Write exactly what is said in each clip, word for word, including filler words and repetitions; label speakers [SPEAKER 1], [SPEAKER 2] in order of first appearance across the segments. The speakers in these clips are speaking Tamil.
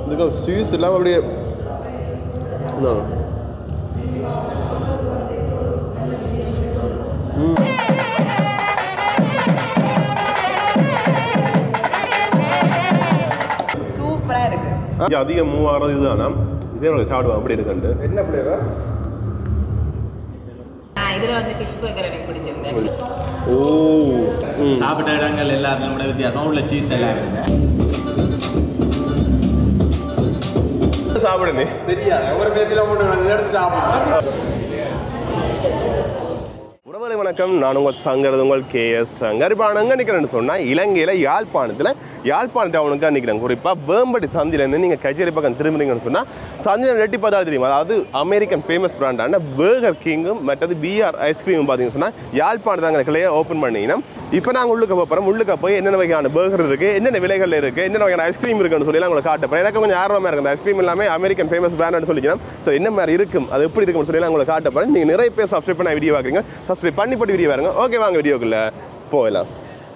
[SPEAKER 1] இதுக்கு சீஸ் எல்லாம் அப்படியே
[SPEAKER 2] சூப்பரா இருக்கு.
[SPEAKER 1] அதிகம் மூவ் ஆகிறது இதுதானா? இதே சாப்பிடுவோம் அப்படி இருக்குன்ட்டு.
[SPEAKER 3] என்ன ஃப்ளேவர்?
[SPEAKER 2] இதுல வந்து ஃபிஷ் பர்கர் எனக்கு பிடிச்சிருந்தது.
[SPEAKER 1] ஓ
[SPEAKER 4] சாப்பிட்ட இடங்கள் எல்லாத்துலையும் கூட வித்தியாசம் உள்ள சீஸ் எல்லாம் இருக்குது.
[SPEAKER 1] சாப்பிடுனே
[SPEAKER 3] தெரியாது ஒரு பேசில மட்டும் எடுத்து சாப்பிடுவோம்.
[SPEAKER 1] உறவுகளை வணக்கம், நான் உங்கள் சங்கரது உங்கள் கே எஸ் சங்கர். இப்போ நான் எங்கே நிற்கிறேன்னு சொன்னால் இலங்கையில் யாழ்ப்பாணத்தில் யாழ்ப்பாண டவுனுக்காக நிற்கிறேன். குறிப்பாக வேம்படி சந்திலேருந்து நீங்கள் கச்சேரி பக்கம் திரும்புறீங்கன்னு சொன்னால் சந்தியில் ரெட்டி பார்த்தா தெரியும். அதாவது அமெரிக்கன் ஃபேமஸ் பிராண்டான பர்கர் கிங்கும் மற்றது பிஆர் ஐஸ்கிரீமும் பார்த்தீங்கன்னு சொன்னால் யாழ்ப்பாணத்தை அங்கே கிளையை ஓப்பன் பண்ணிங்கன்னா இப்போ நாங்கள் உள்ளுக்க போகிறோம். உள்ளுக்க போய் என்னென்ன வகையான பர்கர் இருக்குது, என்னென்ன விலைகள் இருக்குது, என்னென்ன வகையான ஐஸ்கிரீம் இருக்குன்னு சொல்லி உங்களுக்கு காட்டுப்போம். எனக்கு கொஞ்சம் ஆர்வமாக இருக்குது. அந்த ஐஸ்கிரீம் எல்லாமே அமெரிக்கன் ஃபேமஸ் பிராண்டுன்னு சொல்லிக்கலாம். ஸோ என்ன மாதிரி இருக்கும், அது எப்படி இருக்குன்னு சொல்லி உங்களுக்கு காட்டுப்போம். நீங்கள் நிறைய பேர் சப்ஸ்கிரைப் பண்ண வீடியோ பார்க்குறீங்க, சப்ஸ்கிரைப் பண்ணி போட்டு வீடியோ பாருங்க. ஓகே, வாங்க வீடியோக்குள்ளே போகலாம்.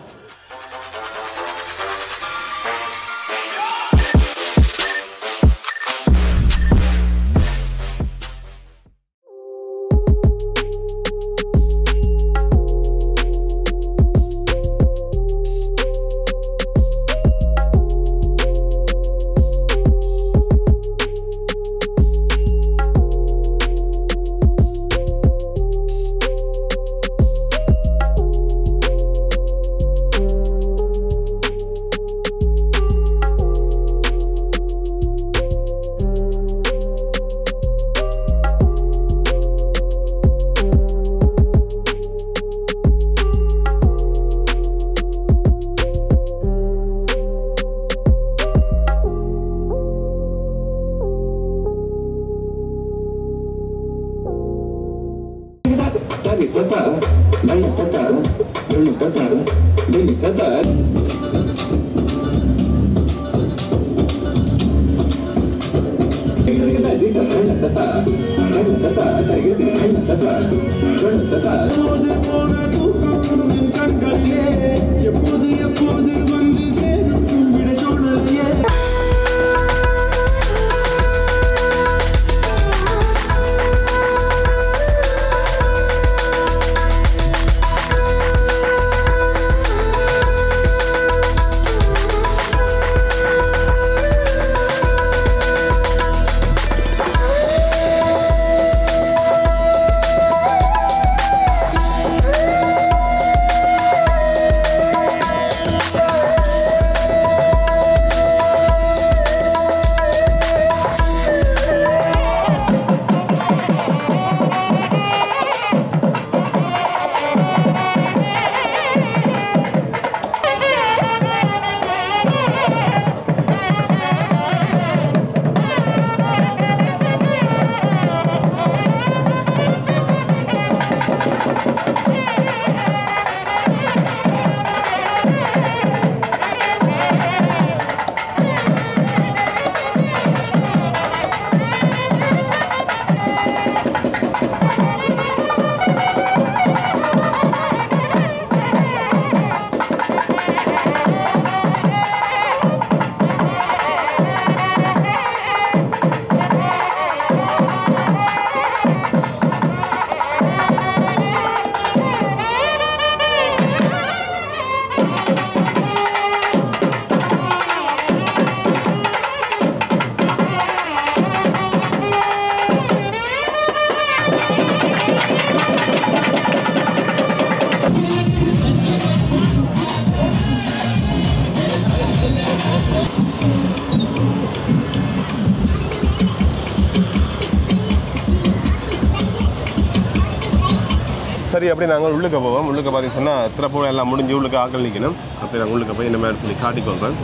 [SPEAKER 1] சரி, அப்படி நாங்கள் உள்ளுக்க போவோம். உள்ளுக்க பார்த்தீங்கன்னு சொன்னால் திறப்போம் எல்லாம் முடிஞ்சு உள்ளுக்க ஆக்கள் நிற்கணும். அப்படி நாங்கள் உள்ளுக்க போய் இந்த மாதிரி சொல்லி காட்டிக்கொள்கிறேன்.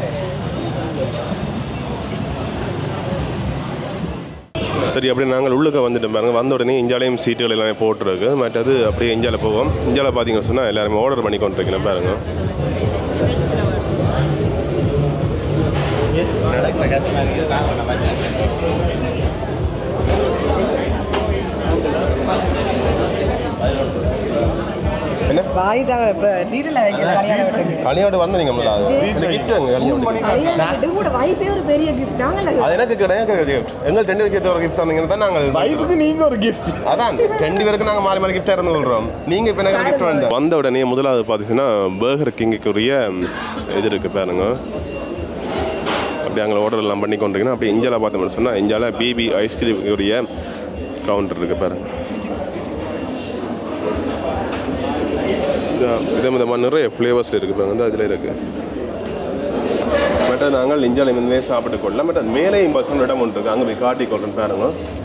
[SPEAKER 1] சரி, அப்படி நாங்கள் உள்ளுக்க வந்துட்டு பாருங்க. வந்த உடனே இஞ்சாலையும் சீட்டுகள் எல்லாமே போட்டுருக்கு. மற்றது அப்படியே இஞ்சால போவோம். இஞ்சால பார்த்தீங்கன்னு சொன்னால் எல்லாருமே ஆர்டர் பண்ணி கொண்டிருக்கணும் பாருங்க. என்ன
[SPEAKER 2] வாய் தான் இப்போ ரீடில் வைக்கல கல்யாணம் வீட்டுக்கு
[SPEAKER 1] கல்யாணம் வந்து நீங்கள் இந்த கிஃப்ட் அங்கே கல்யாணம்
[SPEAKER 2] கல்யாணம் கூட வைஃபே ஒரு பெரிய கிஃப்ட் நாங்கள்
[SPEAKER 1] அது எனக்கு கிடையாது கிஃப்ட் எங்கள் ரெண்டு பேருக்கு ஒரு கிஃப்ட் தந்தீங்கன்னா தான் நாங்கள்
[SPEAKER 3] வைஃபுக்கு நீங்க ஒரு கிஃப்ட்
[SPEAKER 1] அதான் ரெண்டு பேருக்கு நாங்கள் மாறி மாறி கிஃப்டாக இருந்து கொள்கிறோம் நீங்கள் இப்போ எனக்கு கிஃப்ட் வந்து வந்த உடனே முதலாவது பார்த்தீங்கன்னா பர்கர் கிங்குக்குரிய இது இருக்குது பாருங்க அப்படி அங்கே ஆர்டர் எல்லாம் பண்ணி கொண்டிருக்கீங்கன்னா அப்படி இந்தியாவில் பார்த்தோம்னு சொன்னால் இந்தியாவில் பிபி ஐஸ்கிரீமுக்குரிய கவுண்டர் இருக்குது பாருங்க இதே விதமாக நிறைய ஃப்ளேவர்ஸ் இருக்குது பாருங்க வந்து அதில் இருக்குது பட் நாங்கள் இந்தியாவில் இருந்தே சாப்பிட்டு கொள்ளலாம் பட் அது மேலே பசங்க இடம் ஒன்று இருக்குது அங்கே போய் காட்டி கொள்றேன் பாருங்க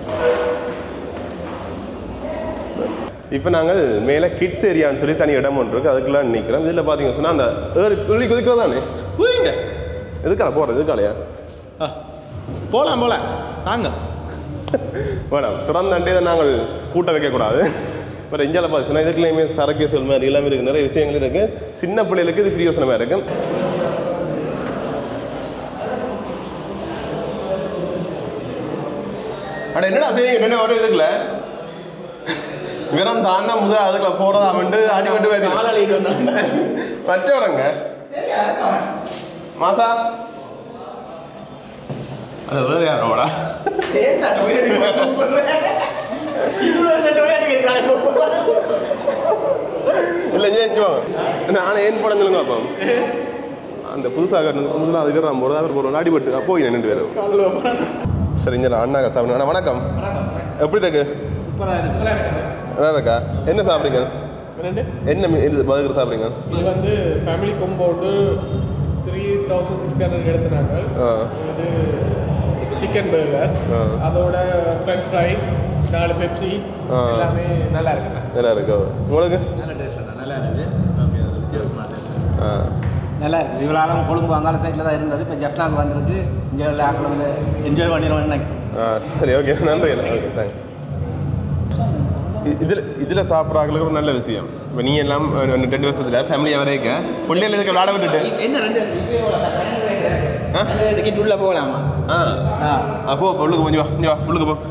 [SPEAKER 1] இப்போ நாங்கள் மேலே கிட்ஸ் ஏரியான்னு சொல்லி தனி இடம் ஒன்று இருக்குது அதுக்குலாம் நிற்கிறோம் இதில் பார்த்தீங்கன்னு சொன்னால் அந்த ஏறி துள்ளி குதிக்கிறதானே குதிங்க எதுக்கால போகிறது எதுக்காலையா
[SPEAKER 4] போகலாம் போகலாம் வாங்க
[SPEAKER 1] வேணாம் திறந்தாண்டே தான் நாங்கள் கூட்ட வைக்கக்கூடாது பட் இந்தியாவில் பார்த்தீங்கன்னா இதுக்குள்ளேயுமே சரக்கு சொல் மாதிரி எல்லாமே இருக்குது நிறைய விஷயங்கள் இருக்குது சின்ன பிள்ளைகளுக்கு இது பிரியோசனமாக இருக்குது அட என்னடா செய்யுங்க என்ன ஒரு இதுக்குள்ள வெறும் தாங்க முதல் அதுக்குள்ள போகிறதா வந்து அடிபட்டு வேணும் மற்றவரங்க மாசா அது வேறு யாரோடா இல்லை ஏன் நானே ஏன் படம் சொல்லுங்க அப்போ அந்த புதுசாக முதல்ல அதுக்கு நான் போகிறதா அவர் போகிறோம் அடிபட்டு போய் நின்று வேணும் சரி இங்கே அண்ணா சாப்பிடுங்க வணக்கம் எப்படி இருக்கு நல்லா இருக்கா என்ன சாப்பிட்றீங்க என்ன இது பர்கர் சாப்பிட்றீங்க
[SPEAKER 5] இது வந்து family compound three thousand six hundred எடுத்துனாங்க இது சிக்கன் பர்கர் அதோட ஃப்ரெஞ்ச் ஃப்ரை நாலு பெப்சி எல்லாமே நல்லா இருக்குண்ணா
[SPEAKER 1] நல்லா இருக்கு உங்களுக்கு
[SPEAKER 4] நல்ல டேஸ்ட் நல்லா இருக்குது ஓகே வித்தியாசமான டேஸ்ட்
[SPEAKER 1] ஆ
[SPEAKER 6] நல்லா இருக்குது இவ்வளோ ஆளும் கொழும்பு அங்காள சைடில் தான் இருந்தது இப்போ ஜெஃப்னாக்கு வந்துருக்கு இங்கே உள்ள ஆக்கள் வந்து என்ஜாய் பண்ணிடுவோம்னு நினைக்கிறேன்
[SPEAKER 1] ஆ சரி ஓகே நன்றி ஓகே தேங்க்ஸ் இதில் இதில் சாப்பிட்றாங்களுக்கு ஒரு நல்ல விஷயம் இப்போ நீ எல்லாம் ரெண்டு வருஷத்தில் ஃபேமிலியாக வரைக்க பிள்ளைகள் இதுக்கு விளாட விட்டுட்டு
[SPEAKER 6] என்ன ரெண்டு ரெண்டு வயசுக்கு உள்ள போகலாமா
[SPEAKER 1] ஆ ஆ போ உள்ளுக்கு கொஞ்சம் வா இங்கே வா உள்ளுக்கு போ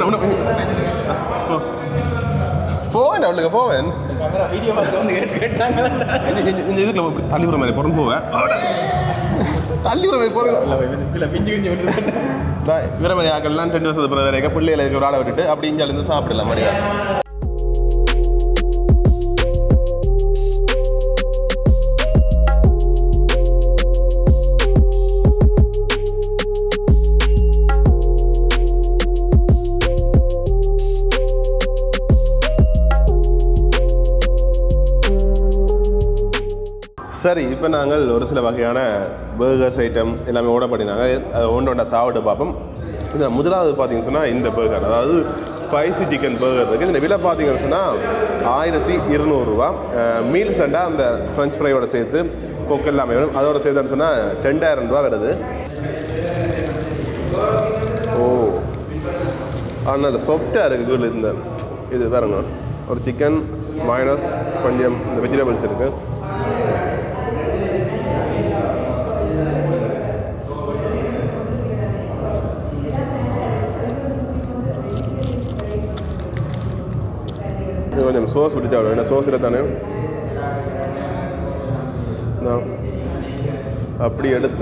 [SPEAKER 1] போ போவேன் உள்ளுக்கு போவேன்
[SPEAKER 6] வீடியோ பார்த்து வந்து கேட்டு கேட்டாங்க
[SPEAKER 1] இந்த இதுக்குள்ள தள்ளி விடுற மாதிரி புறம் போவேன் தள்ளி விடுற மாதிரி போகிறேன்
[SPEAKER 6] பிஞ்சு பிஞ்சு விட்டு
[SPEAKER 1] இவர மாதிரி ஆக்கள்லாம் ரெண்டு வருஷத்துக்கு பிறகு வரைக்கும் பிள்ளைகளை இதுக்கு விளாட விட்டுட்டு அப்படி இஞ்சாலேருந்து சாப்பிடலாம் மடியா சரி இப்போ நாங்கள் ஒரு சில வகையான பர்கர்ஸ் ஐட்டம் எல்லாமே ஓட பண்ணினாங்க அதை ஒன்று ஒன்றா சாப்பிட்டு பார்ப்போம் இந்த முதலாவது பார்த்தீங்கன்னு சொன்னால் இந்த பர்கர் அதாவது ஸ்பைசி சிக்கன் பர்கர் இருக்குது இந்த விலை பார்த்தீங்கன்னு சொன்னால் ஆயிரத்தி இருநூறுவா மீல் சண்டா அந்த ஃப்ரெஞ்ச் ஃப்ரையோட சேர்த்து கொக்கு எல்லாமே வரும் அதோட சேர்த்துன்னு சொன்னால் ரெண்டாயிரம் ரூபா வருது ஓ ஆனால் சாஃப்டாக இருக்குது இந்த இது பாருங்க ஒரு சிக்கன் மைனஸ் கொஞ்சம் இந்த வெஜிடபிள்ஸ் இருக்குது கொஞ்சம் சோஸ் பிடிச்சா விடும் ஏன்னா சோஸில் தானே அப்படி எடுத்து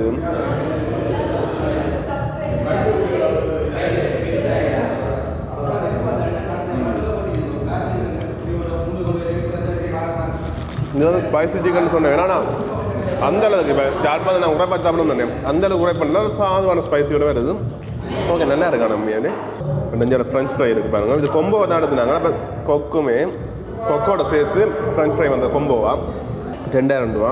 [SPEAKER 1] இது வந்து ஸ்பைசி சிக்கன் சொன்னேன் ஏன்னா அந்த அளவுக்கு இப்போ ஸ்டார்ட் பண்ண நான் உரைப்பா சாப்பிடும் தானே அந்த அளவுக்கு உரை பண்ணல சாதுவான ஸ்பைசியோட வருது ஓகே நல்லா இருக்கா நம்மையானு நெஞ்சோட ஃப்ரெஞ்ச் ஃப்ரை இருக்குது பாருங்கள் இது கொம்போவை தான் எடுத்துனாங்க இப்போ கொக்குமே கொக்கோட சேர்த்து ஃப்ரெஞ்ச் ஃப்ரை வந்த கொம்போவா ரெண்டாயிரம் ரூபா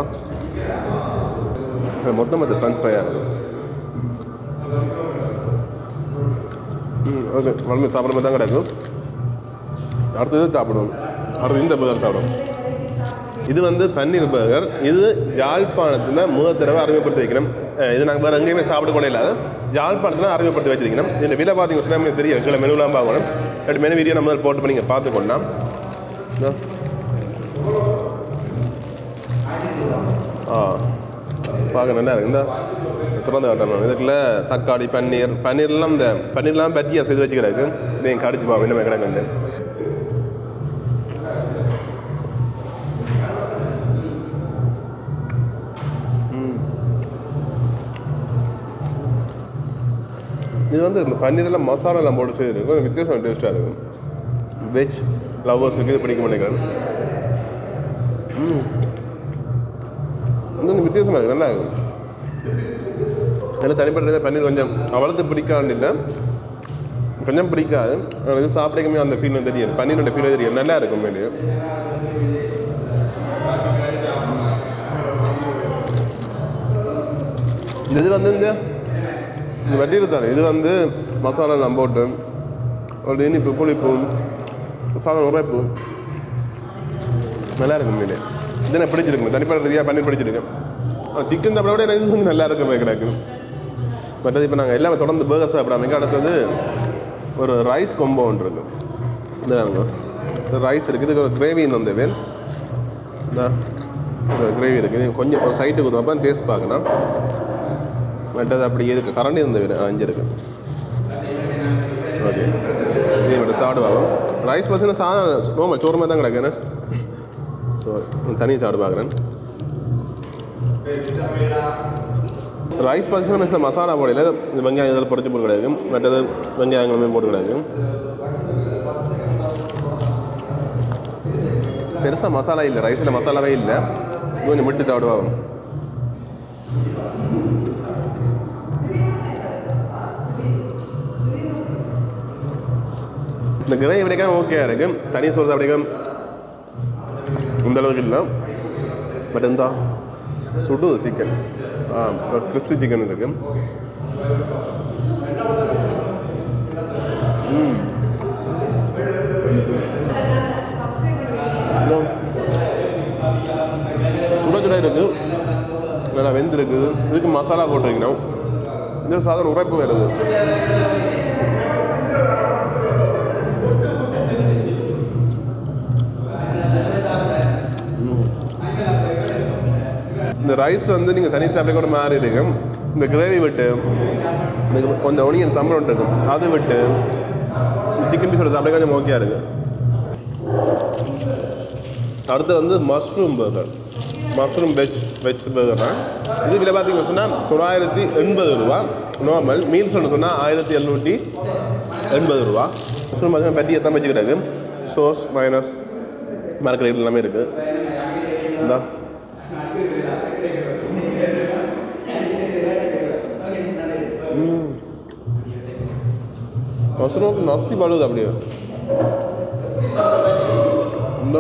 [SPEAKER 1] மொத்தம் மொத்தம் ஃப்ரெஞ்ச் ஃப்ரையாக இருக்கும் ம் ஓகே மறுபடியும் சாப்பிட்ற மாதிரி தான் கிடைக்கும் அடுத்தது சாப்பிடுவோம் அடுத்து இந்த பர்கர் சாப்பிடுவோம் இது வந்து பன்னீர் பர்கர் இது யாழ்ப்பாணத்தில் முதல் தடவை அறிமுகப்படுத்தி வைக்கணும் இது நாங்கள் வேறு எங்கேயுமே சாப்பிட கூட இல்லாத யாழ்ப்பாணத்தில் அறிமுகப்படுத்தி வச்சிருக்கணும் இந்த விலை பார்த்தீங்கன்னா நமக்கு தெரியும் எங்களை மெனுலாம் பார்க்கணும் ரெண்டு மெனு வீடியோ நம்ம போட்டு பண்ணி நீங்கள் பார்த்துக்கொள்ளலாம் ஆ பார்க்க நல்லா இருக்கு இந்த திறந்து காட்டணும் இதுக்குள்ள தக்காளி பன்னீர் பன்னீர்லாம் இந்த பன்னீர்லாம் பட்டியாக செய்து வச்சுக்கிறாருக்கு நீங்கள் கடிச்சு பார்ப்போம் இன்னுமே கிடக்கு இது வந்து இந்த பன்னீரெல்லாம் மசாலாலாம் போட்டு செய்திருக்கு கொஞ்சம் வித்தியாசம் டேஸ்ட்டாக இருக்கும். வெஜ் லவ்வர்ஸுக்கு இது பிடிக்க மாட்டேங்கிறேன். ம் இன்னும் வித்தியாசமாக இருக்குது, நல்லா இருக்கும். எனக்கு தனிப்பட்ட பன்னீர் கொஞ்சம் அவ்வளோத்து பிடிக்காது இல்லை, கொஞ்சம் பிடிக்காது. இது சாப்பிடக்குமே அந்த ஃபீல் தெரியும், பன்னீரோட ஃபீல் தெரியும், நல்லா இருக்கும். மேலே இந்த இதில் வந்து இந்த இந்த வட்டியில் தானே இது வந்து மசாலாலாம் போட்டு ஒரு இனிப்பு புளிப்பு சாதம் உரைப்பு நல்லா இருக்கும். மீன் இது நான் பிடிச்சிருக்கேன், தனிப்பட்ட ரீதியாக பன்னீர் பிடிச்சிருக்கேன். சிக்கன் சாப்பிட விட எனக்கு இது வந்து நல்லா இருக்குமே கிடக்கு. மற்றது இப்போ நாங்கள் எல்லாமே தொடர்ந்து பர்கர் சாப்பிடாம அடுத்தது ஒரு ரைஸ் கொம்போ ஒன்று இருக்கும். இந்த ரைஸ் இருக்குது, இதுக்கு ஒரு கிரேவி இந்த வேன் இந்த கிரேவி இருக்குது. கொஞ்சம் ஒரு சைட்டுக்கு ஊற்றும் அப்போ டேஸ்ட் பார்க்கணும். மற்றது அப்படி எதுக்கு கரண்டி இருந்த வீடு அஞ்சு இருக்குது. ஓகே இது மட்டும் சாப்பிடுவாங்க. ரைஸ் பார்த்தீங்கன்னா சாதம் நோமல் சோறு மாதிரி தான் கிடக்குன்னு. ஸோ தனியாக சாப்பிடு பார்க்குறேன். ரைஸ் பார்த்தீங்கன்னா மசாலா போடையில் இந்த வெங்காயம் இதில் பொறிச்சு போட்டு கிடையாது, மற்றது வெங்காயங்களுமே போட்டு கிடையாது. பெருசாக மசாலா இல்லை, ரைஸில் மசாலாவே இல்லை, கொஞ்சம் விட்டு சாப்பிடுவாங்க. இந்த கிரேவி அப்படிக்கா ஓகேயா இருக்குது, தனி சோறு அப்படிக்கா இந்த அளவுக்கு இல்லை. பட் இந்த சுடு சிக்கன் ஆ ஒரு கிறிஸ்பி சிக்கன் இருக்குது. ம் சுட சுட இருக்குது, நல்லா வெந்து இருக்குது. இதுக்கு மசாலா போட்டு வைக்கணும். இது சாதாரண உரைப்பு வருது. இந்த ரைஸ் வந்து நீங்கள் தனித்தாப்பிலே கூட மாறி இருக்கு. இந்த கிரேவி விட்டு இந்த கொஞ்சம் ஒனியன் சம்பளம் இருக்கும் அது விட்டு இந்த சிக்கன் பீஸோட சாப்பிட கொஞ்சம் ஓகேயா இருக்குது. அடுத்து வந்து mushroom burger, mushroom veg veg burger தான். இது விலை பார்த்தீங்கன்னு சொன்னால் தொள்ளாயிரத்தி எண்பது ரூபா நார்மல், மீல்ஸ்னு சொன்னால் ஆயிரத்தி எழுநூற்றி எண்பது ரூபா. மஷ்ரூம் பார்த்தீங்கன்னா பட்டி எத்தனை வச்சுக்கிட்டாங்க, சோஸ் மைனஸ் மார்க்கெட் எல்லாமே இருக்குது. இந்த மஷ்ரூம் நசி பழுது அப்படியே. இந்த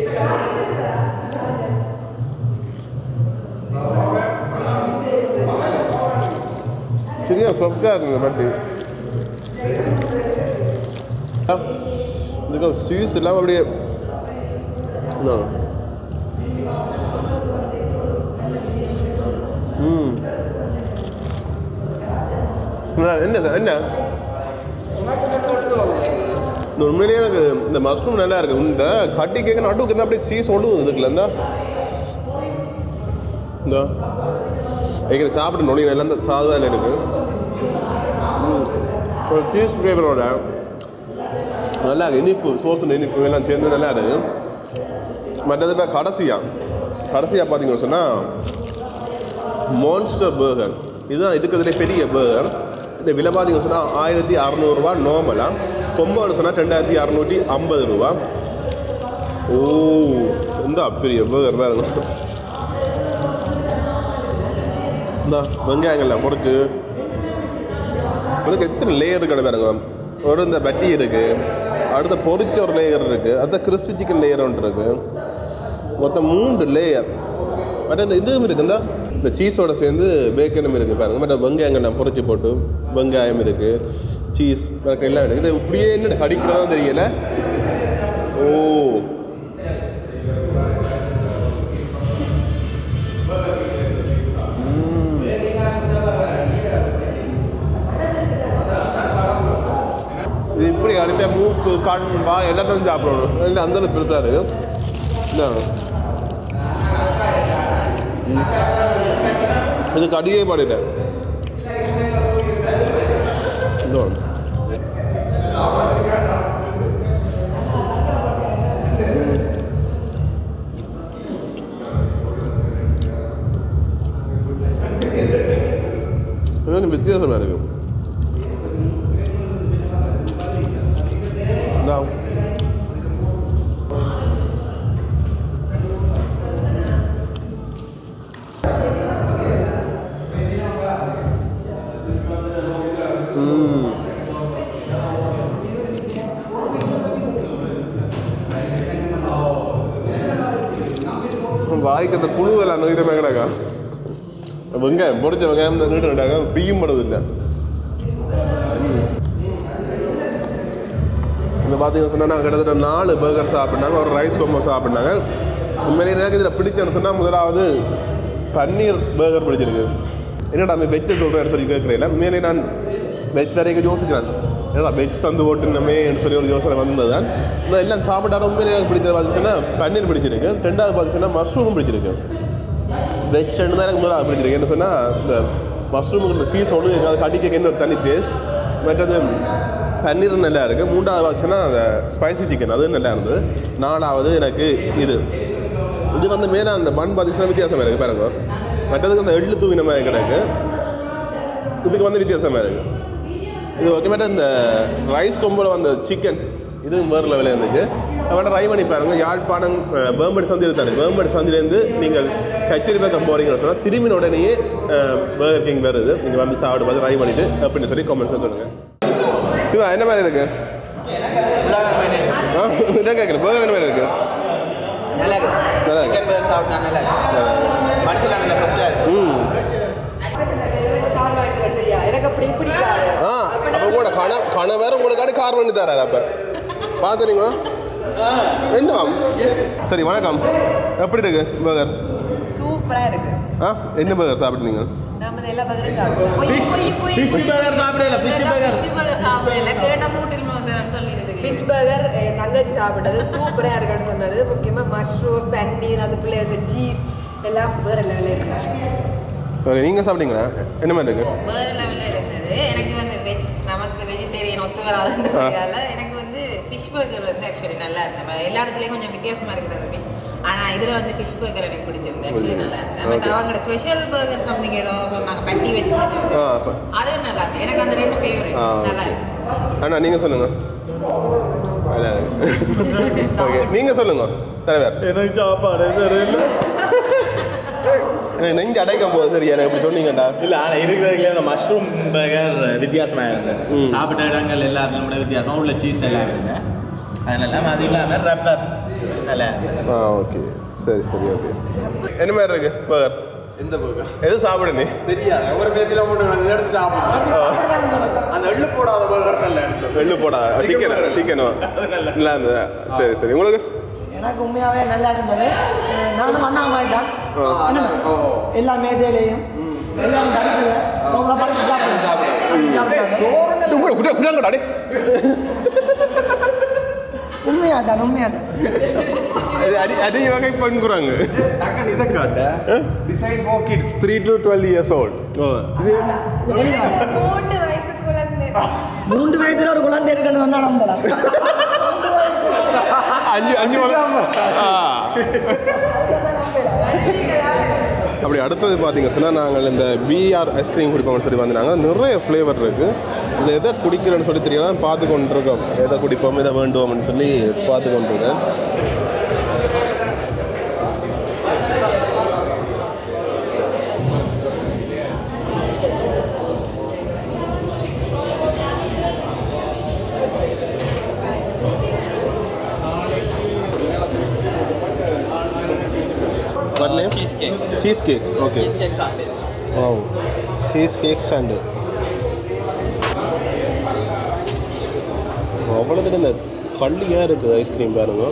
[SPEAKER 1] சரியா சொஃப்டாக இருக்குங்க பட்டி. இதுக்கு சீஸ் இல்லாமல் அப்படியே ம் என்ன என்ன இந்த உண்மையிலேயே எனக்கு இந்த மஷ்ரூம் நல்லா இருக்குது. இந்த கட்டி கேட்க நடுவுக்கு இருந்தால் அப்படியே சீஸ் ஒழுகுது இதுக்குள்ள இருந்தா இந்த ஏற்கனவே சாப்பிட்டு நொழி நல்லா இந்த சாதுவாக இருக்குது. ஒரு சீஸ் ஃப்ளேவரோட நல்லா இனிப்பு சோஸ் இனிப்பு எல்லாம் சேர்ந்து நல்லா இருக்குது. மற்றது இப்போ கடைசியாக கடைசியாக பார்த்தீங்கன்னு சொன்னால் மான்ஸ்டர் பர்கர், இதுதான் இருக்கிறதுலே பெரிய பர்கர். இந்த விலை பார்த்தீங்கன்னு சொன்னால் ஆயிரத்தி அறநூறுரூவா நார்மலாக, கொம்போன்னு சொன்னால் ரெண்டாயிரத்தி அறநூற்றி ஐம்பது ரூபா. ஓ இந்த பெரிய பர்கர் பாருங்க. இந்த வெங்காயங்கள்லாம் பொறிச்சு அதுக்கு எத்தனை லேயர் இருக்குது பாருங்க. ஒரு இந்த பட்டி இருக்குது, அடுத்த பொறிச்ச ஒரு லேயர் இருக்குது, அடுத்த கிறிஸ்பி சிக்கன் லேயர் ஒன்று இருக்குது, மொத்தம் மூன்று லேயர். பட் இந்த இதுவும் இருக்குது, இந்த இந்த சீஸோட சேர்ந்து பேக்கனும் இருக்குது பாருங்கள். பட் வெங்காயங்கள் நான் பொறிச்சு போட்டு வெங்காயம் இருக்குது, சீஸ் எல்லாம் இருக்குது. இது இப்படியே என்ன கடிக்கிறதான் தெரியலை. ஓ இது இப்படி அடித்த மூக்கு கண் வா எல்லாத்தையும் சாப்பிடணும், இல்லை அந்தளவுக்கு பெருசாக இருக்குது. இதுக்கு அடியே பாடிட்ட வித்தியாசமாக இருக்கும். வாய்க்கு அந்த புழுவெல்லாம் நோய்கிறமே கிடக்கா வெங்காயம் பொடிச்ச வெங்காயம் தான் நீட்டு நட்டாங்க பியும் படுது இல்லை இந்த பார்த்தீங்கன்னு சொன்னால் நாங்கள் கிட்டத்தட்ட நாலு பர்கர் சாப்பிட்னாங்க ஒரு ரைஸ் கொம்போ சாப்பிட்னாங்க உண்மையிலே எனக்கு இதில் பிடிச்சேன்னு சொன்னால் முதலாவது பன்னீர் பர்கர் பிடிச்சிருக்கு என்னடா நான் வெஜ்ஜை சொல்கிறேன்னு சொல்லி கேட்குறேன் உண்மையிலே நான் வெஜ் வரைக்கும் யோசிக்கிறேன் ஏன்னா வெஜ் தந்து ஓட்டுனமே சொல்லி ஒரு யோசனை வந்தது தான் இந்த எல்லாம் சாப்பிட்டாலும் உண்மையிலே எனக்கு பிடிச்சது பார்த்துச்சுன்னா பன்னீர் பிடிச்சிருக்கு ரெண்டாவது பார்த்துச்சுன்னா மஷ்ரூமும் பிடிச்சிருக்கு வெஜ் ரெண்டு தான் எனக்கு முதல்ல பிடிச்சிருக்கு என்ன சொன்னால் இந்த மஷ்ரூமுக்கு இந்த சீஸ் ஒன்று அது கடிக்க என்ன ஒரு தனி டேஸ்ட் மற்றது பன்னீர் நல்லா இருக்குது மூன்றாவது பார்த்துச்சுன்னா அந்த ஸ்பைசி சிக்கன் அதுவும் நல்லா இருந்தது நாலாவது எனக்கு இது இது வந்து மேலே அந்த பன் பார்த்துச்சுன்னா வித்தியாசமாக இருக்குது பாருங்க மற்றதுக்கு அந்த எள்ளு தூவின மாதிரி கிடக்கு இதுக்கு வந்து வித்தியாசமாக இருக்குது இது ஓகே மேட்ட இந்த ரைஸ் கொம்பில் வந்த சிக்கன் இதுவும் வேறு லெவலில் இருந்துச்சு அவன் ட்ரை பண்ணி பாருங்கள் யாழ்ப்பாணம் வேம்படி சந்தை எடுத்தாங்க வேம்படி சந்தையிலேருந்து நீங்கள் கச்சேரி பக்கம் போகிறீங்கன்னு சொன்னால் திரும்பின உடனேயே பர்கர் கிங் வருது நீங்கள் வந்து சாப்பிட்டு பார்த்து ட்ரை பண்ணிவிட்டு அப்படின்னு சொல்லி கமெண்ட்ஸாக சொல்லுங்கள் சிவா என்ன மாதிரி இருக்குது ஆ இதான் கேட்குறேன் பர்கர் என்ன மாதிரி இருக்குது
[SPEAKER 6] நல்லா இருக்கு
[SPEAKER 1] நல்லா இருக்கு
[SPEAKER 6] சிக்கன் பர்கர் சாப்பிட்டா நல்லா இருக்கு மனுஷன் நல்லா சாப்பிட்டா இருக்கு
[SPEAKER 1] ம்
[SPEAKER 2] எனக்கு அப்படி பிடிக்காது
[SPEAKER 1] ஆ அப்போ கூட கண கணவர் உங்களுக்காண்டி கார் பண்ணி தராரு அப்போ பார்த்துறீங்களா என்ன சரி வணக்கம் எப்படி இருக்கு பர்கர்
[SPEAKER 2] சூப்பரா இருக்கு
[SPEAKER 1] ஆ என்ன பர்கர் சாப்பிட்டீங்க
[SPEAKER 2] நாம எல்லா பர்கரும் சாப்பிடுவோம் போய் போய் போய்
[SPEAKER 6] ஃபிஷ் பர்கர் சாப்பிடல ஃபிஷ் பர்கர்
[SPEAKER 7] ஃபிஷ் பர்கர் சாப்பிடல கேட்ட மூட்டில் மோசன்னு சொல்லிடுது
[SPEAKER 2] ஃபிஷ் பர்கர் தங்கச்சி சாப்பிட்டது சூப்பரா இருக்குன்னு சொன்னது முக்கியமா மஷ்ரூம் பன்னீர் அதுக்குள்ள இருந்த சீஸ் எல்லாம் வேற லெவலில் இருந்துச்சு
[SPEAKER 1] ஓகே நீங்கள் சாப்பிட்டீங்களா என்ன மாதிரி இருக்கு
[SPEAKER 7] வேறு லெவலில் இருந்தது எனக்கு வந்து வெஜ் நமக்கு வெஜிடேரியன் ஒத்து வராதுன்றதால எனக்கு வந்து ஃபிஷ் பர்கர் வந்து ஆக்சுவலி நல்லா இருந்தது எல்லா இடத்துலையும் கொஞ்சம் வித்தியாசமாக இருக்குது அந்த ஃபிஷ் ஆனால் இதில் வந்து ஃபிஷ் பர்கர் எனக்கு பிடிச்சிருந்தது ஆக்சுவலி நல்லா இருந்தது பட் அவங்களோட ஸ்பெஷல் பர்கர் சம்திங் ஏதோ சொன்னாங்க பட்டி வச்சு செஞ்சது அதுவும் நல்லா இருக்கு எனக்கு அந்த ரெண்டு ஃபேவரட் நல்லா இருக்கு
[SPEAKER 1] அண்ணா நீங்கள் சொல்லுங்கள் ஓகே நீங்கள் சொல்லுங்க தலைவர்
[SPEAKER 4] எனக்கு சாப்பாடு தெரியல
[SPEAKER 1] நெஞ்சு அடைக்க போகுது சரி எனக்கு இப்படி சொன்னீங்கடா
[SPEAKER 4] இல்லை ஆனால் இருக்கிறதுல இந்த மஷ்ரூம் பர்கர் வித்தியாசமாக இருந்தது சாப்பிட்ட இடங்கள் எல்லாத்துலையும் கூட வித்தியாசம் உள்ள சீஸ் எல்லாம் இருந்தது அதெல்லாம் அது இல்லாமல் ரப்பர் நல்லா இருந்தது
[SPEAKER 1] ஆ ஓகே சரி சரி ஓகே என்ன மாதிரி இருக்கு பர்கர்
[SPEAKER 3] எந்த பர்கர்
[SPEAKER 1] எது சாப்பிடு நீ
[SPEAKER 3] தெரியாது ஒரு பேசில மட்டும் நாங்கள் எடுத்து சாப்பிடுவோம் அந்த எள்ளு போடாத பர்கர் நல்லா எடுத்து
[SPEAKER 1] வெள்ளு போடா சிக்கன் சிக்கனோ இல்லை அந்த சரி சரி உங்களுக்கு
[SPEAKER 8] எனக்கு உண்மையாகவே நல்லா இருந்தது நானும் அண்ணா மாதிரி தான் எல்லா மேசையிலையும் எல்லாம் கிடைக்குது உங்களை பார்த்து
[SPEAKER 1] குடாங்கடாடே
[SPEAKER 8] உண்மையா தான் உண்மையா தான்
[SPEAKER 1] அடி அடி வகை பண்ணுறாங்க
[SPEAKER 3] இதை காட்ட design for kids three to twelve years old
[SPEAKER 2] மூன்று வயசு குழந்தை
[SPEAKER 8] மூன்று வயசுல ஒரு குழந்தை இருக்குன்னு சொன்னா நம்பலாம்
[SPEAKER 1] அஞ்சு அஞ்சு அப்படி அடுத்தது பார்த்தீங்க சொன்னால் நாங்கள் இந்த பிஆர் ஐஸ்கிரீம் குடிப்போம்னு சொல்லி வந்தாங்க நிறைய ஃப்ளேவர் இருக்குது இது எதை குடிக்கிறேன்னு சொல்லி தெரியல பார்த்து கொண்டிருக்கோம் எதை குடிப்போம் எதை வேண்டுவோம்னு சொல்லி பார்த்து கொண்டிருக்கேன் What name?
[SPEAKER 9] Cheesecake.
[SPEAKER 1] Cheesecake. Okay.
[SPEAKER 9] Cheesecake sundae.
[SPEAKER 1] Wow. Cheesecake sundae. அவ்வளோது இந்த கல்லியாக இருக்குது ஐஸ்கிரீம் பாருங்க.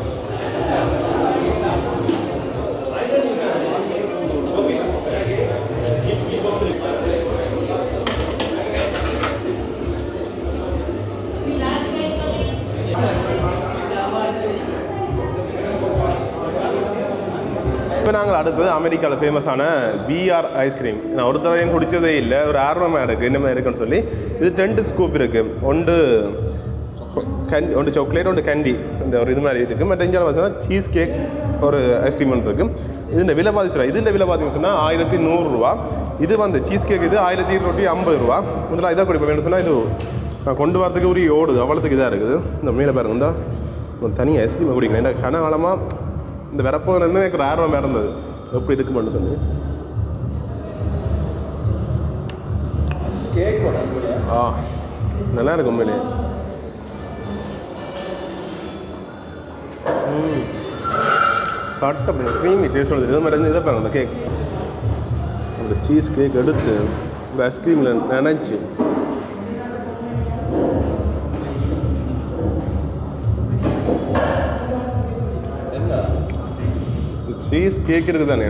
[SPEAKER 1] இப்போ நாங்கள் அடுத்தது அமெரிக்காவில் ஃபேமஸான பிஆர் ஐஸ்கிரீம் நான் ஒரு தடவையும் குடித்ததே இல்லை ஒரு ஆர்வமாக இருக்குது என்ன மாதிரி இருக்குன்னு சொல்லி இது ரெண்டு ஸ்கூப் இருக்குது ஒன்று கண்டி ஒன்று சாக்லேட் ஒன்று கேண்டி இந்த ஒரு இது மாதிரி இருக்குது மற்ற இந்தியாவில் பார்த்தீங்கன்னா சீஸ் கேக் ஒரு ஐஸ்கிரீம் ஒன்று இருக்குது இது இந்த விலை பார்த்து சொல்லுவாங்க இது இந்த விலை பார்த்தீங்கன்னு சொன்னால் ஆயிரத்தி நூறுரூவா இது வந்து சீஸ் கேக் இது ஆயிரத்தி இருநூற்றி ஐம்பது ரூபா முதல்ல இதாக குடிப்பேன் வேணும்னு சொன்னால் இது நான் கொண்டு வரதுக்கு ஒரு ஓடுது அவ்வளோத்துக்கு இதாக இருக்குது இந்த மேலே பாருங்க தான் தனியாக ஐஸ்கிரீம் குடிக்கணும் ஏன்னா கனகாலமாக இந்த வரப்போதுலேருந்து எனக்கு ஒரு ஆர்வம் இருந்தது எப்படி இருக்குமான்னு சொல்லி
[SPEAKER 3] கேக்
[SPEAKER 1] ஆ நல்லா இருக்கும் உண்மையிலே. சட்டை க்ரீமி டேஸ்ட் வருது. இது மாதிரி இதை பாருங்க அந்த கேக், அந்த சீஸ் கேக் எடுத்து இந்த ஐஸ்கிரீமில் நினைச்சு சீஸ் கேக் இருக்குது தானே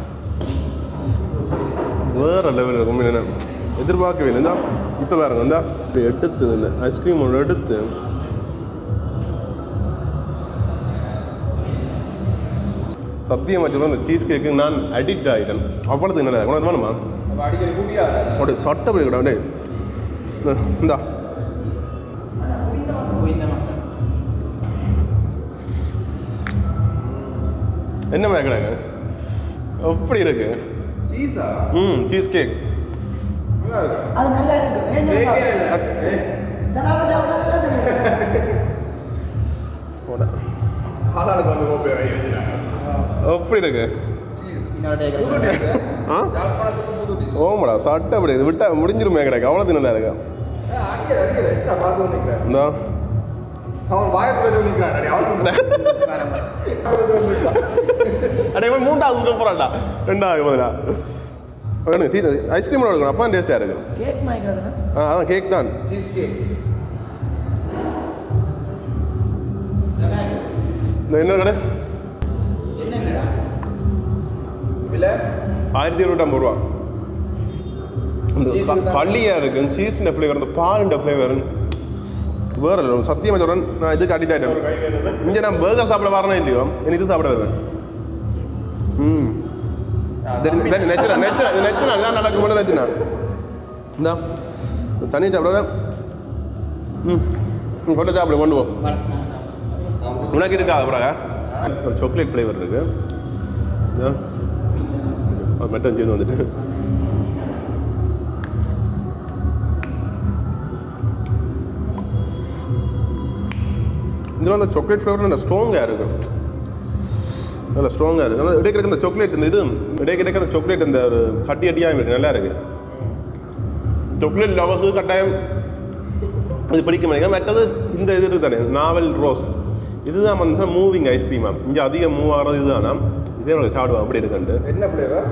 [SPEAKER 1] வேறு லெவலில் இருக்கும். என்ன எதிர்பார்க்கவே இல்லை. இருந்தால் இப்போ பாருங்க வந்தா இப்படி எடுத்து இந்த ஐஸ்கிரீம் ஒன்று எடுத்து சத்தியமாக அந்த சீஸ் கேக்கு நான் அடிக்ட் ஆகிட்டேன். அவ்வளோது நல்லா இருக்கும். அது வேணுமா
[SPEAKER 3] அடிக்கடி கூட்டியா
[SPEAKER 1] அப்படி சட்டை போய் அப்படியே இந்தா என்ன மேக்கடாங்க எப்படி இருக்கு
[SPEAKER 3] சீஸா?
[SPEAKER 1] ம் சீஸ் கேக்
[SPEAKER 8] அது நல்லா இருக்கு. ஏன்
[SPEAKER 3] ஆளாளுக்கு வந்து கோப்பை வாங்கி வச்சுட்டாங்க.
[SPEAKER 1] எப்படி இருக்கு
[SPEAKER 3] புது டிஷ்.
[SPEAKER 1] ஆ
[SPEAKER 3] யாழ்ப்பாணத்துக்கு புது டிஷ்.
[SPEAKER 1] ஓமடா சட்டை அப்படி இது விட்டா முடிஞ்சிருமே கிடையாது. அவ்வளோ நல்லா இருக்கு.
[SPEAKER 3] அடிக்கிற அடிக்கிற நான் பார்த்து நிற்கிறேன்.
[SPEAKER 1] இந்தா
[SPEAKER 3] அவன் வாயத்துல நிற்கிறான். அவனுக்கு
[SPEAKER 1] அடே இவன் மூன்றாவது போகிறான்டா. ரெண்டாவது பதிலா வேணும் சீஸ் ஐஸ்கிரீமோட இருக்கணும். அப்பா டேஸ்ட்டாக இருக்கு.
[SPEAKER 8] கேக் மாய்க்கிறதுனா
[SPEAKER 1] ஆ அதான் கேக் தான்.
[SPEAKER 3] Cheese cake.
[SPEAKER 1] இந்த என்ன கடை
[SPEAKER 3] விலை
[SPEAKER 1] ஆயிரத்தி இருநூற்றம்பது ரூபா. இந்த பள்ளியாக இருக்கு. சீஸின் ஃப்ளேவர், அந்த பாலுண்ட ஃப்ளேவர் வேறு இல்லை. சத்தியமாக சொல்கிறேன், நான் இதுக்கு அடிக்ட் ஆகிட்டேன். இங்கே நான் பர்கர் சாப்பிட வரணும் இல்லையோ எனக்கு இது சாப்பிட வருவேன். ம் நெச்சினா நெச்சினா நெச்சினா தான் நடக்க மட்டும் நெச்சினா இந்தா தனியாக சாப்பிட. ம் கொண்டு சாப்பிட கொண்டு போ. உனக்கு இருக்கா அப்புறம் ஒரு சாக்லேட் ஃப்ளேவர் இருக்கு. மெட்டன் சேர்ந்து வந்துட்டு இதில் அந்த சாக்லேட் ஃப்ளேவர் நல்லா ஸ்ட்ராங்காக இருக்குது. நல்லா ஸ்ட்ராங்காக இருக்குது. ஆனால் இடைக்கிற அந்த சாக்லேட் இந்த இது இடைக்கிடைக்க அந்த சாக்லேட் இந்த ஒரு கட்டி அட்டியாக இருக்குது. நல்லா இருக்குது. சாக்லேட் லவர்ஸு கட்டாயம் இது பிடிக்க மாட்டேங்க. மற்றது இந்த இது இருக்குது தானே நாவல் ரோஸ், இதுதான் வந்து மூவிங் ஐஸ்கிரீமா. இங்கே அதிகம் மூவ் ஆகிறது இதுதானா. இதே உங்களுக்கு சாப்பிடுவோம் அப்படி இருக்குன்ட்டு.
[SPEAKER 3] என்ன ஃப்ளேவர்?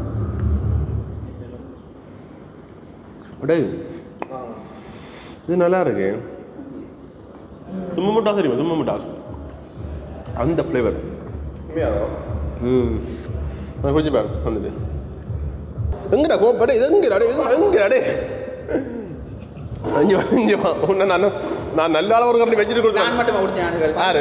[SPEAKER 1] அடே இது நல்லா இருக்கு. தும்ம முட்டாஸ் தெரியுமா? தும்ம முட்டாஸ் அந்த ஃப்ளேவர். ம் கொஞ்சம் பேர் வந்துட்டு எங்கடா கோப்படே இது எங்கடா அடே எங்கடா அடே அஞ்சு அஞ்சு ஒன்று நான் நான் நல்ல அளவு அப்படி வச்சுட்டு கொடுத்தேன்
[SPEAKER 6] மட்டும் குடிச்சேன்.
[SPEAKER 1] யாரு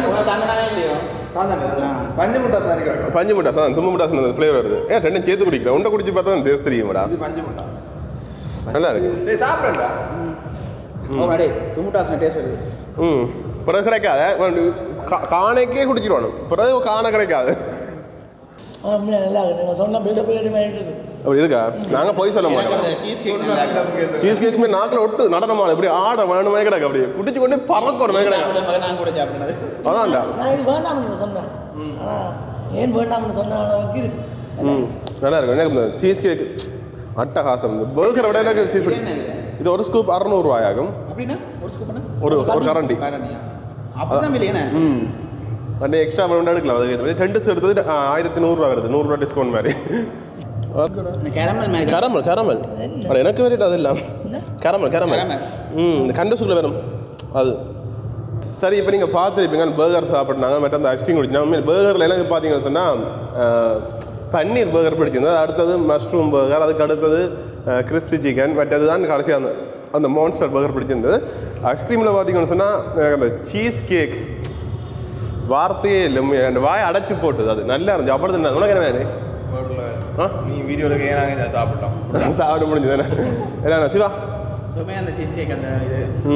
[SPEAKER 3] பஞ்சு முட்டாஸ் மாதிரி கிடக்கும்.
[SPEAKER 1] பஞ்சு முட்டாஸ் தான். தும்ம முட்டாஸ் அந்த ஃப்ளேவர் வருது. ஏன் ரெண்டும் சேர்த்து குடிக்கிறேன். உண்டை குடிச்சு பார்த்தா அந்த டேஸ்ட் தெரியுமாடா.
[SPEAKER 3] இது பஞ்சு முட்டாஸ்
[SPEAKER 1] நல்லா இருக்கு.
[SPEAKER 3] டேய் சாப்பிடுறா.
[SPEAKER 6] ஓ அடே துமுட்டாஸ் டேஸ்ட் வருது.
[SPEAKER 1] ம் பிறகு கிடைக்காத காணைக்கே குடிச்சிருவானு. பிறகு காணை கிடைக்காது.
[SPEAKER 8] நல்லா இருக்கு. நான் சொன்ன பில்டப் இருக்குது.
[SPEAKER 1] அப்படி இருக்கா? நாங்கள் போய் சொல்ல மாட்டோம்.
[SPEAKER 6] சீஸ் கேக்
[SPEAKER 1] சீஸ் கேக்குமே நாக்கில் ஒட்டு நடனமான இப்படி ஆட வேணுமே கிடக்கு. அப்படியே குடிச்சு கொண்டு பறக்கணுமே கிடக்கு.
[SPEAKER 6] நான் கூட சாப்பிடுறது
[SPEAKER 1] அதான்டா.
[SPEAKER 8] நான் இது வேண்டாம்னு சொன்னேன். ஆனால் ஏன் வேண்டாம்னு சொன்ன அளவுக்கு இருக்கு.
[SPEAKER 1] ம் நல்லா இருக்கும். எனக்கு சீஸ் கேக் அட்டகாசம். இந்த பர்கரை விட எனக்கு சீஸ் இது ஒரு ஸ்கூப் அறநூறுவாயாகும்.
[SPEAKER 6] அப்படின்னா ஒரு ஸ்கூப்னா
[SPEAKER 1] ஒரு ஒரு கரண்டி.
[SPEAKER 6] அப்பதான் இல்லையா?
[SPEAKER 1] ம் வண்டி எக்ஸ்ட்ரா அமௌண்ட் எடுக்கலாம். அதுக்கு ரெண்டு எடுத்தது ஆயிரத்தி நூறுரூவா வருது. நூறுரூவா டிஸ்கவுண்ட் மாதிரி.
[SPEAKER 6] கேரமல் மாதிரி
[SPEAKER 1] கேரமல் கேரமல் அது எனக்கு வேறிட்டு அது இல்லை. கேரமல் கேரமல் ம் இந்த கண்டசுக்குள்ள வேணும் அது. சரி இப்போ நீங்கள் பார்த்துருப்பீங்க பர்கர் சாப்பிட்னாங்க மற்ற அந்த ஐஸ்கிரீம் குடிச்சினா. பர்கரில் எனக்கு பார்த்தீங்கன்னு சொன்னால் பன்னீர் பர்கர் பிடிச்சிருந்தது. அடுத்தது மஷ்ரூம் பர்கர், அதுக்கு அடுத்தது கிறிஸ்பி சிக்கன், மற்றது தான் கடைசி அந்த அந்த மான்ஸ்டர் பர்கர் பிடிச்சிருந்தது. ஐஸ்கிரீமில் பார்த்தீங்கன்னு சொன்னால் அந்த சீஸ் கேக் வார்த்தையே இல்லை. அந்த வாயை அடைச்சி போட்டுது. அது நல்லா இருந்துச்சு. அப்படி தான் உனக்கு என்ன வேறு ஆ
[SPEAKER 3] நீ வீடியோவில் ஏனாங்க சாப்பிட்டோம்
[SPEAKER 1] சாப்பிட முடிஞ்சது தானே. என்ன சிவா
[SPEAKER 6] சும்மா அந்த சீஸ் கேக் அந்த இது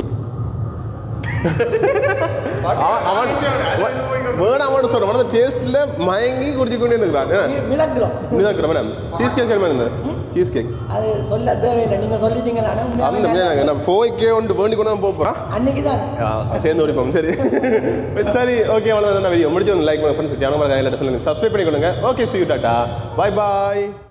[SPEAKER 1] அவன் வேணாமான்னு சொல்கிறான். அந்த டேஸ்ட்டில் மயங்கி குடிச்சு கொண்டே இருக்கிறான்.
[SPEAKER 8] மிளக்குறோம்
[SPEAKER 1] மிளக்குறோம் மேடம். சீஸ் கேக் என்ன இருந்தது? சீஸ் கேக்
[SPEAKER 8] அது சொல்ல தேவையில்லை. நீங்கள் சொல்லிட்டீங்களா?
[SPEAKER 1] அந்த மாதிரி நான் போய்க்கே ஒன்று வேண்டி கொண்டு தான் போகிறேன்.
[SPEAKER 8] அன்னைக்கு தான்
[SPEAKER 1] சேர்ந்து ஓடிப்போம். சரி சரி ஓகே அவ்வளோதான் வீடியோ முடிச்சு வந்து லைக் பண்ணுங்க. ஃப்ரெண்ட்ஸ் சேனல் சப்ஸ்கிரைப் பண்ணிக்கொள்ளுங்க. Okay see you ta-ta bye bye.